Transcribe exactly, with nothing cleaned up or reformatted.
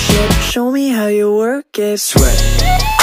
shit, show me how you work it. Sweat